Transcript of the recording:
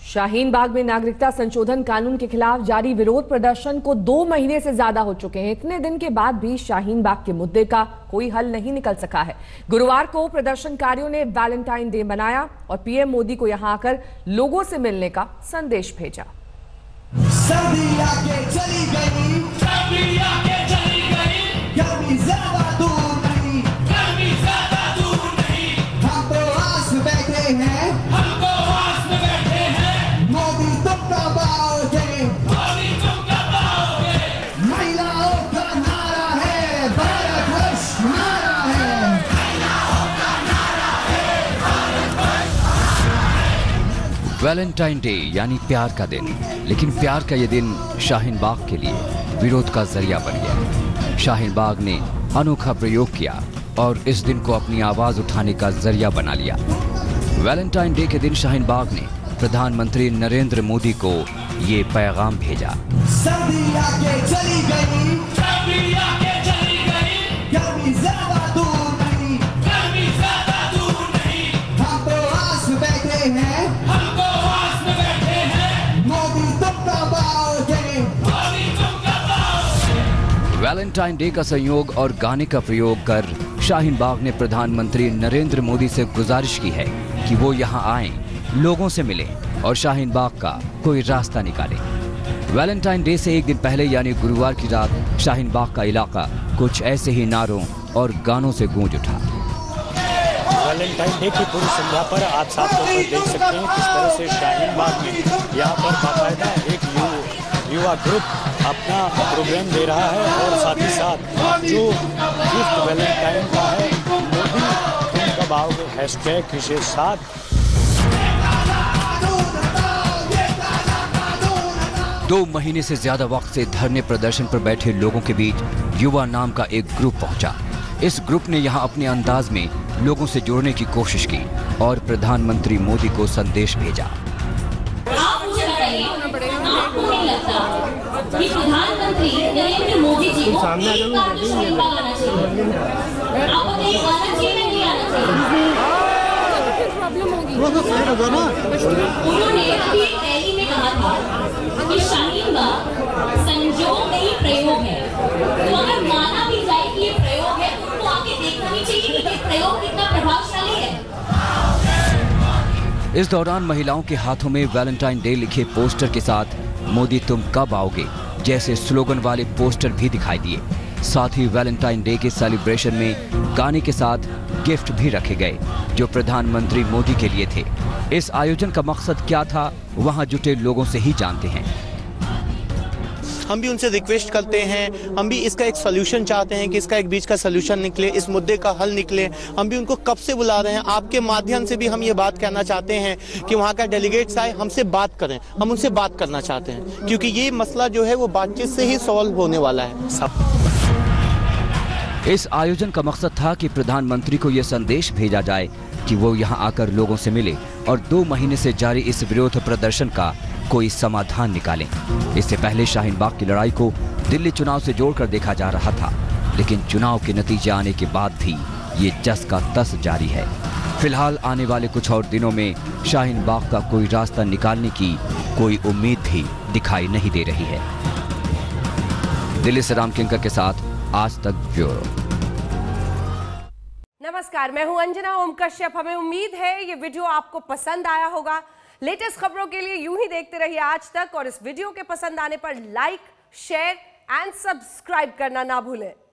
शाहीन बाग में नागरिकता संशोधन कानून के खिलाफ जारी विरोध प्रदर्शन को 2 महीने से ज्यादा हो चुके हैं। इतने दिन के बाद भी शाहीन बाग के मुद्दे का कोई हल नहीं निकल सका है। गुरुवार को प्रदर्शनकारियों ने वैलेंटाइन डे मनाया और पीएम मोदी को यहां आकर लोगों से मिलने का संदेश भेजा। सर्दी आके चली गई, सर्दी आके चली गई, गर्मी ज्यादा दूर नहीं, गर्मी ज्यादा दूर नहीं, हम तो आस में बैठे हैं, हम तो आस में बैठे हैं, मोदी तुम कब आओगे, मोदी तुम कब आओगे, महिलाओं का नारा है, भारतवर्ष नारा है, महिलाओं का नारा है, भारतवर्ष। वैलेंटाइन डे यानी प्यार का दिन, लेकिन प्यार का ये दिन शाहीन बाग के लिए विरोध का जरिया बन गया। शाहीन बाग ने अनोखा प्रयोग किया और इस दिन को अपनी आवाज उठाने का जरिया बना लिया। वैलेंटाइन डे के दिन शाहीन बाग ने प्रधानमंत्री नरेंद्र मोदी को ये पैगाम भेजा। सर्दी आके चली गई, सर्दी आके चली गई, गर्मी ज्यादा दूर नहीं, गर्मी ज्यादा दूर नहीं, हम तो आस में बैठे हैं, हम तो आस में बैठे हैं, मोदी तुम कब आओगे, मोदी तुम कब आओगे। वैलेंटाइन डे का संयोग और गाने का प्रयोग कर शाहीन बाग ने प्रधानमंत्री नरेंद्र मोदी से गुजारिश की है कि वो यहाँ आएं, लोगों से मिलें और शाहीन बाग का कोई रास्ता निकालें। वैलेंटाइन डे से एक दिन पहले यानी गुरुवार की रात शाहीन बाग का इलाका कुछ ऐसे ही नारों और गानों से गूंज उठा। वैलेंटाइन डे की पूर्व संध्या पर आप साफ तौर पर देख सकते हैं किस तरह से शाहीन बाग में यहाँ पर बाकायदा एक युवा ग्रुप अपना प्रोग्राम दे रहा है और साथ ही साथ जो गिफ्ट वैलेंटाइन का है, मोदी तुम कब आओगे हैशटैग के साथ 2 महीने से ज्यादा वक्त से धरने प्रदर्शन पर बैठे लोगों के बीच युवा नाम का एक ग्रुप पहुंचा। इस ग्रुप ने यहां अपने अंदाज में लोगों से जोड़ने की कोशिश की और प्रधानमंत्री मोदी को संदेश भेजा। आप मुझे बताइए, आपको नहीं लगता कि प्रधानमंत्री नरेंद्र मोदी जी को एक बार तो शाहीन बाग आना चाहिए? आप बताइए, आना चाहिए नहीं आना चाहिए? उन्होंने अभी एक रैली में कहा था कि शाहीन बाग संजोग नहीं प्रयोग है। तो अगर माना भी जाए कि ये प्रयोग है तो उनको आके देखना भी चाहिए कि ये प्रयोग कितना प्रभावशाली है। इस दौरान महिलाओं के हाथों में वैलेंटाइन डे लिखे पोस्टर के साथ मोदी तुम कब आओगे जैसे स्लोगन वाले पोस्टर भी दिखाई दिए। साथ ही वैलेंटाइन डे के सेलिब्रेशन में गाने के साथ गिफ्ट भी रखे गए जो प्रधानमंत्री मोदी के लिए थे। इस आयोजन का मकसद क्या था, वहां जुटे लोगों से ही जानते हैं। हम भी उनसे रिक्वेस्ट करते हैं, हम भी इसका एक सोल्यूशन चाहते हैं कि इसका एक बीच का सोल्यूशन निकले, इस मुद्दे का हल निकले। हम भी उनको कब से बुला रहे हैं, आपके माध्यम से भी हम ये बात कहना चाहते हैं कि वहाँ का डेलीगेट्स आए, हमसे बात करें। हम उनसे बात करना चाहते हैं क्योंकि ये मसला जो है वो बातचीत से ही सॉल्व होने वाला है। सब इस आयोजन का मकसद था कि प्रधानमंत्री को यह संदेश भेजा जाए कि वो यहाँ आकर लोगों से मिले और 2 महीने से जारी इस विरोध प्रदर्शन का कोई समाधान निकालें। इससे पहले शाहीन बाग की लड़ाई को दिल्ली चुनाव से जोड़कर देखा जा रहा था, लेकिन चुनाव के नतीजे आने के बाद भी ये जस का तस जारी है। फिलहाल आने वाले कुछ और दिनों में शाहीन बाग का कोई रास्ता निकालने की कोई उम्मीद भी दिखाई नहीं दे रही है। दिल्ली से राम किंकर के साथ आज तक ब्यूरो। नमस्कार, मैं हूं अंजना ओम कश्यप। हमें उम्मीद है ये वीडियो आपको पसंद आया होगा। लेटेस्ट खबरों के लिए यूं ही देखते रहिए आज तक और इस वीडियो के पसंद आने पर लाइक, शेयर एंड सब्सक्राइब करना ना भूलें।